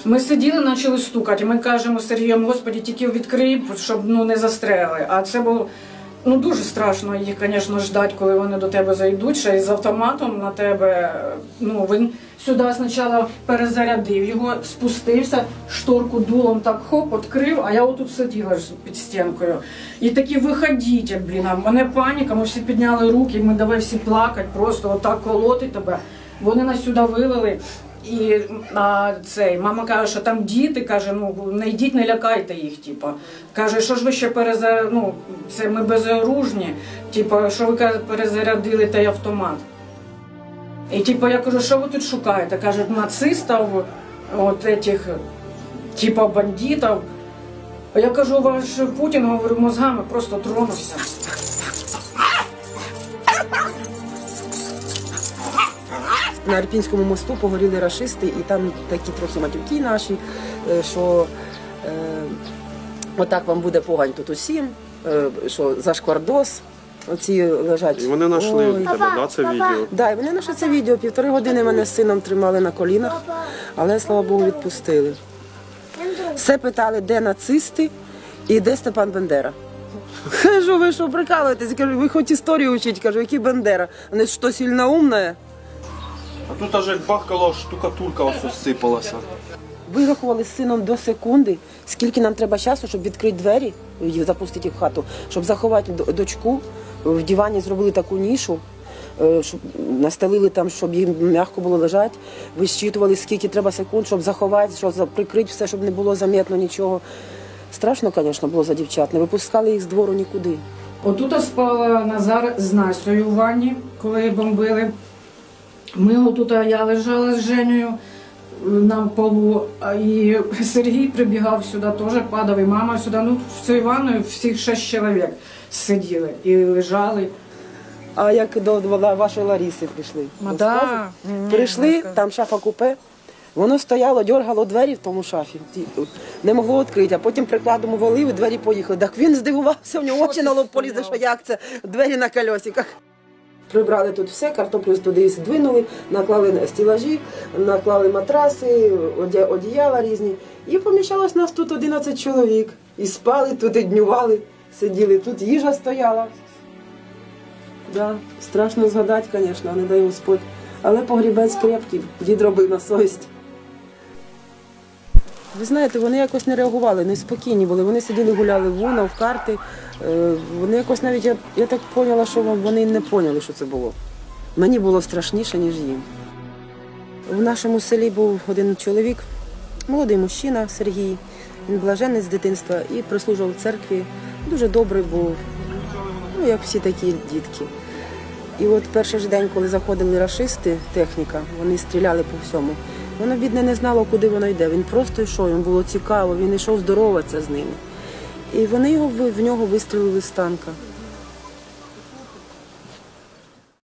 Ми сиділи, почали стукати. Ми кажемо з Сергієм, Господи, тільки відкрий, щоб не застрелили. А це було дуже страшно їх, звісно, ждати, коли вони до тебе зайдуть, ще із автоматом на тебе. Він сюди спочатку перезарядив його, спустився, шторку дулом так хоп, відкрив, а я отут сиділа під стінкою. І такі, виходіть, а мене паніка, ми всі підняли руки, ми давай всі плакати, просто отак колоти тебе. Вони нас сюди вивели. І мама каже, що там діти, каже, не йдіть, не лякайте їх, Каже, що ж ви ще це ми безоружні, що ви перезарядили той автомат. І я кажу, що ви тут шукаєте? Каже, нацистів, бандитів. А я кажу, ваш Путін, говорю, мозгами просто тронувся. На Ірпінському мосту погоріли рашисти, і там такі трохи матюки наші, що отак вам буде погань тут усім, що за шквардос, оці лежать. І вони знайшли в тебе, це відео? Так, і вони знайшли це відео. 1,5 години мене з сином тримали на колінах, але, слава Богу, відпустили. Все питали, де нацисти і де Степан Бандера. Кажу, ви що, прикалуєтесь? Кажу, ви хоч історію вчіть. Кажу, який Бандера? Вони що, сильно умне? А тут аж як бахкало, штукатурка ось розсипалася. Вирахували з сином до секунди, скільки нам треба часу, щоб відкрити двері, запустити їх в хату, щоб заховати дочку. В дивані зробили таку нішу, щоб настелили там, щоб їм м'яко було лежати. Вищитували, скільки треба секунд, щоб заховати, щоб прикрити все, щоб не було замітно нічого. Страшно, звісно, було за дівчат. Не випускали їх з двору нікуди. Отут спала Назар з Настею у ванні, коли бомбили. Ми отут, я лежала з Женею на полу, і Сергій прибігав сюди, теж падав, і мама сюди. В цій ванні всіх 6 чоловік сиділи і лежали. А як до вашої Лариси прийшли? Да. Прийшли, там шафа-купе, воно стояло, дергало двері в тому шафі, не могло відкрити, а потім прикладом увалив і двері поїхали. Так він здивувався, в нього очі на лоб полізли, що як це, двері на колесиках. Прибрали тут все, картоплю туди здвинули, наклали стелажі, наклали матраси, одіяла різні. І поміщалось нас тут 11 чоловік. І спали тут, і днювали, сиділи, тут їжа стояла. Да, страшно згадати, звісно, не дай Господь. Але погрібець крепкий, дід робив на совість. Ви знаєте, вони якось не реагували, неспокійні були. Вони сиділи, гуляли в Уно, в карти. Вони якось навіть, я так поняла, що вони не поняли, що це було. Мені було страшніше, ніж їм. В нашому селі був один чоловік, молодий мужчина Сергій. Він блаженний з дитинства і прислужував в церкві. Дуже добрий був, як всі такі дітки. І от перший ж день, коли заходили рашисти, техніка, вони стріляли по всьому. Воно, бідне, не знало, куди воно йде. Він просто йшов, йому було цікаво, він йшов здороватися з ними. І вони в нього вистрілили з танка.